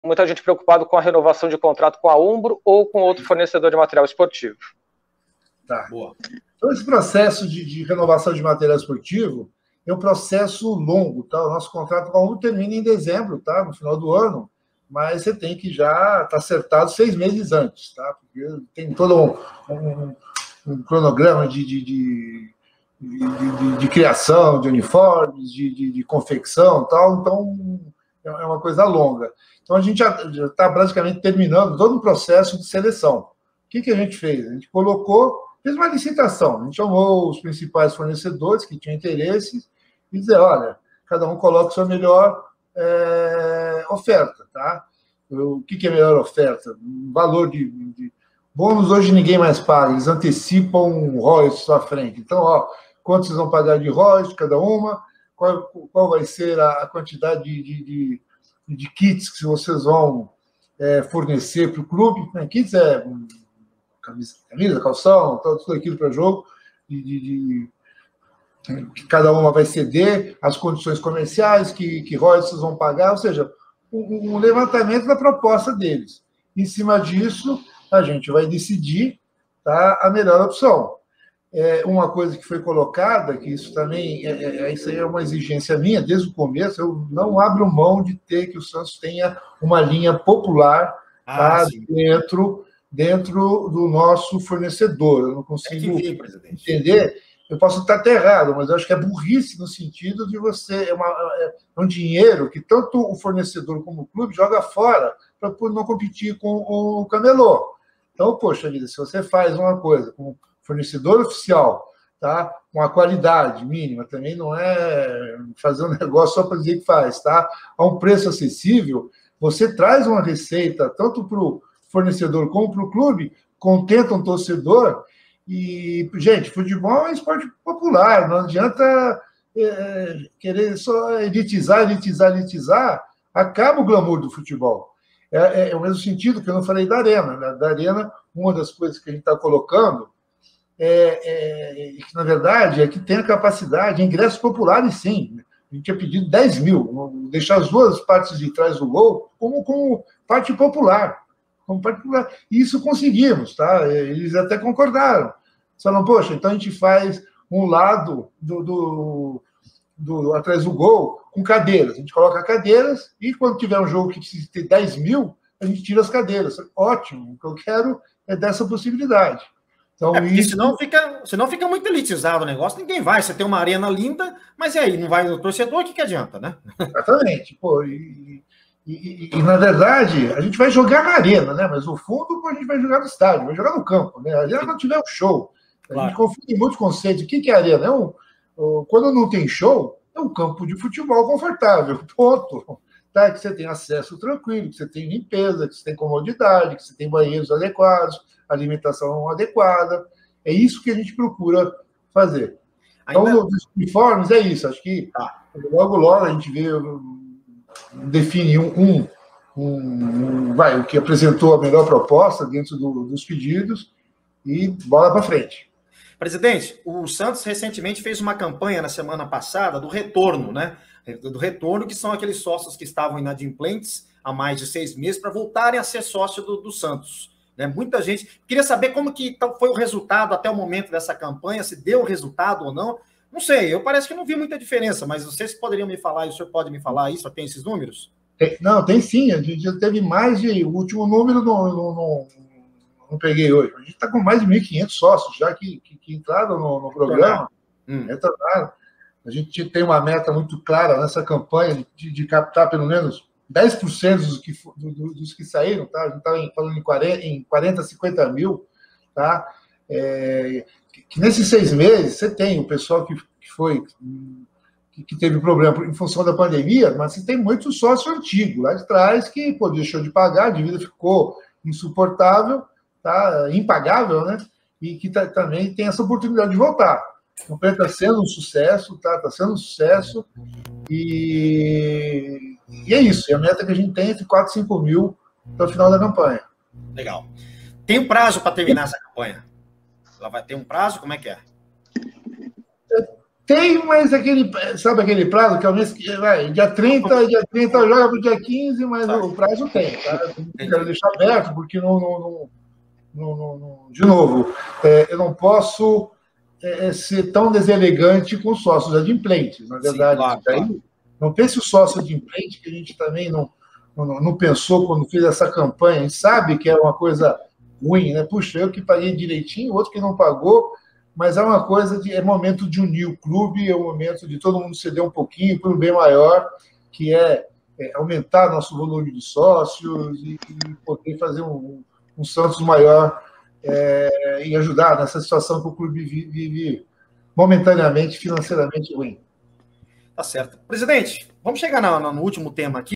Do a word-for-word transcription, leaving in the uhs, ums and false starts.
muita gente preocupada com a renovação de contrato com a Umbro ou com outro fornecedor de material esportivo. Tá. Boa. Então, esse processo de, de renovação de material esportivo é um processo longo, tá? O nosso contrato com a Umbro termina em dezembro, tá? No final do ano, mas você tem que já estar tá acertado seis meses antes, tá? Porque tem todo um, um, um cronograma de, de, de, de, de, de criação de uniformes, de, de, de confecção e tal, então é uma coisa longa. Então, a gente já está praticamente terminando todo o processo de seleção. O que, que a gente fez? A gente colocou, fez uma licitação, a gente chamou os principais fornecedores que tinham interesse e dizer, olha, cada um coloca a sua melhor é, oferta, tá? O que, que é a melhor oferta? O valor de, de... Bônus hoje ninguém mais paga, eles antecipam um royalties à frente. Então, ó, quanto vocês vão pagar de royalties, cada uma, qual, qual vai ser a quantidade de, de, de, de kits que vocês vão é, fornecer para o clube. Né? Kits é camisa, camisa calção, tudo aquilo para jogo, de, de, de, que cada uma vai ceder, as condições comerciais, que, que royalties vocês vão pagar, ou seja, um, um levantamento da proposta deles. Em cima disso, a gente vai decidir, tá, a melhor opção. É uma coisa que foi colocada, que isso também, é, é, isso aí é uma exigência minha, desde o começo, eu não abro mão de ter que o Santos tenha uma linha popular, ah, tá, dentro, dentro do nosso fornecedor. Eu não consigo é vir, entender, eu posso estar até errado, mas eu acho que é burrice no sentido de você, é, uma, é um dinheiro que tanto o fornecedor como o clube joga fora para não competir com o camelô. Então, poxa vida, se você faz uma coisa com fornecedor oficial, tá? Com a qualidade mínima, também não é fazer um negócio só para dizer que faz, tá? A um preço acessível, você traz uma receita tanto para o fornecedor como para o clube, contenta um torcedor. E, gente, futebol é um esporte popular, não adianta é, querer só elitizar, elitizar, elitizar, acaba o glamour do futebol. É, é, é o mesmo sentido que eu não falei da Arena. Né? Da Arena, uma das coisas que a gente está colocando é, é, que, na verdade, é que tem a capacidade, ingressos populares, sim. A gente tinha pedido dez mil, deixar as duas partes de trás do gol como, como parte popular. Como parte popular. E isso conseguimos, tá? Eles até concordaram. Falaram, poxa, então a gente faz um lado do, do, do, atrás do gol com cadeiras. A gente coloca cadeiras e quando tiver um jogo que precisa ter dez mil, a gente tira as cadeiras. Ótimo, o que eu quero é dessa possibilidade. Então, é, porque isso... senão, fica, senão fica muito elitizado o negócio, ninguém vai. Você tem uma arena linda, mas e aí, não vai no torcedor, o que, que adianta, né? Exatamente. Pô, e, e, e, e, na verdade, a gente vai jogar na arena, né? Mas o fundo a gente vai jogar no estádio, vai jogar no campo, né? A arena quando tiver um show. A claro. gente confunde muitos conceitos. O que, que é arena? É um, quando não tem show, é um campo de futebol confortável, ponto. Tá? Que você tem acesso tranquilo, que você tem limpeza, que você tem comodidade, que você tem banheiros adequados, alimentação adequada. É isso que a gente procura fazer. Então, Ainda... nos uniformes, é isso. Acho que ah. logo, logo a gente vê, define um, um, um, vai, o que apresentou a melhor proposta dentro do, dos pedidos e bola para frente. Presidente, o Santos recentemente fez uma campanha na semana passada do retorno, né? Do retorno, que são aqueles sócios que estavam inadimplentes há mais de seis meses para voltarem a ser sócio do, do Santos. Né? Muita gente... Queria saber como que foi o resultado até o momento dessa campanha, se deu resultado ou não. Não sei, eu parece que não vi muita diferença, mas vocês poderiam me falar, o senhor pode me falar isso? Tem esses números? Tem, não, tem sim. A gente já teve mais de... O último número não, não, não, não peguei hoje. A gente está com mais de mil e quinhentos sócios já que, que, que entraram no, no programa. Hum. Retornaram. A gente tem uma meta muito clara nessa campanha de, de captar pelo menos dez por cento dos que, do, dos que saíram, tá? A gente está falando em quarenta, em quarenta, cinquenta mil, tá? É, que, que nesses seis meses você tem o pessoal que, que foi, que, que teve problema em função da pandemia, mas você tem muito sócio antigo lá de trás que pô, deixou de pagar, a dívida ficou insuportável, tá? Impagável, né? E que tá, também tem essa oportunidade de voltar. A campanha está sendo um sucesso, tá? Está sendo um sucesso. E... e é isso. E a meta que a gente tem é entre quatro e cinco mil para o final da campanha. Legal. Tem um prazo para terminar essa campanha? Ela vai ter um prazo? Como é que é? Tem, mas aquele, sabe aquele prazo que é o mês que vai, dia trinta, dia trinta joga para o dia quinze, mas tá. O prazo tem, tá? Eu quero deixar aberto, porque não, não, não, não, não, não de novo, é, eu não posso é, ser tão deselegante com sócios adimplentes, na verdade. Sim, claro, daí, claro. Não pense o sócio adimplente, que a gente também não, não, não pensou quando fez essa campanha, a gente sabe que é uma coisa ruim, né? Puxa, eu que paguei direitinho, outro que não pagou. Mas é uma coisa de é momento de unir o clube, é o momento de todo mundo ceder um pouquinho para um bem maior, que é, é aumentar nosso volume de sócios e, e poder fazer um, um Santos maior é, e ajudar nessa situação que o clube vive, vive momentaneamente, financeiramente ruim. Tá certo. Presidente, vamos chegar no, no último tema aqui.